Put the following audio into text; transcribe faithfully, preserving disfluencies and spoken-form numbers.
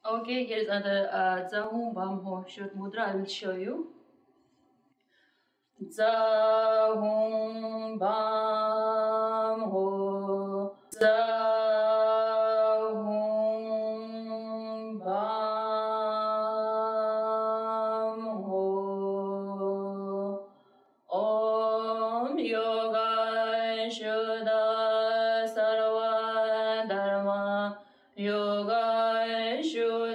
Okay, here's another uh, D Z A Hung Bam Ho short mudra. I will show you. D Z A Hung Bam Ho. D Z A Hung Bam Ho. Om Yoga Shuddha Sarva Dharma Yoga Shuddha